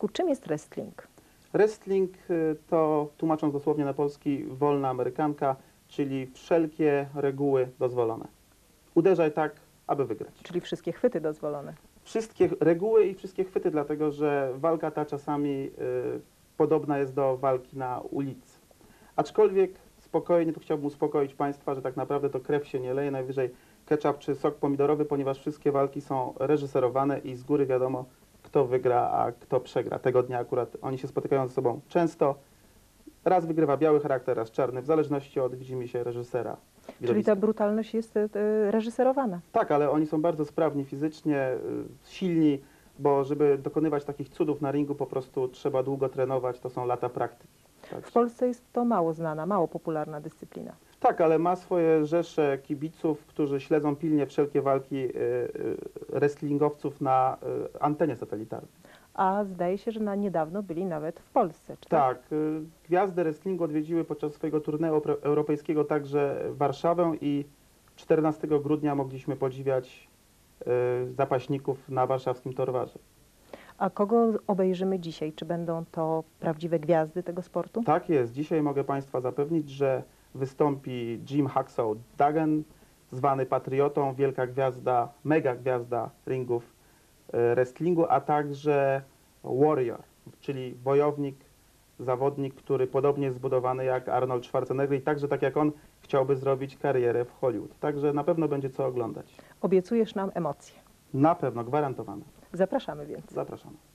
polsku, czym jest wrestling? Wrestling to, tłumacząc dosłownie na polski, wolna amerykanka, czyli wszelkie reguły dozwolone. Uderzaj tak, aby wygrać. Czyli wszystkie chwyty dozwolone. Wszystkie reguły i wszystkie chwyty, dlatego że walka ta czasami podobna jest do walki na ulicy. Aczkolwiek spokojnie, tu chciałbym uspokoić Państwa, że tak naprawdę to krew się nie leje, najwyżej ketchup czy sok pomidorowy, ponieważ wszystkie walki są reżyserowane i z góry wiadomo, kto wygra, a kto przegra. Tego dnia akurat oni się spotykają ze sobą często. Raz wygrywa biały charakter, raz czarny, w zależności od, widzimy się, reżysera. Czyli widowiska. ta brutalność jest reżyserowana. Tak, ale oni są bardzo sprawni fizycznie, silni, bo żeby dokonywać takich cudów na ringu po prostu trzeba długo trenować, to są lata praktyki. W Polsce jest to mało znana, mało popularna dyscyplina. Tak, ale ma swoje rzesze kibiców, którzy śledzą pilnie wszelkie walki wrestlingowców na antenie satelitarnej. A zdaje się, że na niedawno byli nawet w Polsce. Czy Tak, gwiazdy wrestlingu odwiedziły podczas swojego turnieju europejskiego także Warszawę i 14 grudnia mogliśmy podziwiać zapaśników na warszawskim Torwarze. A kogo obejrzymy dzisiaj? Czy będą to prawdziwe gwiazdy tego sportu? Tak jest. Dzisiaj mogę Państwa zapewnić, że wystąpi Jim Hacksaw Duggan, zwany Patriotą, wielka gwiazda, mega gwiazda ringów wrestlingu, a także Warrior, czyli wojownik, zawodnik, który podobnie jest zbudowany jak Arnold Schwarzenegger i także tak jak on chciałby zrobić karierę w Hollywood. Także na pewno będzie co oglądać. Obiecujesz nam emocje. Na pewno, gwarantowane. Zapraszamy więc. Zapraszamy.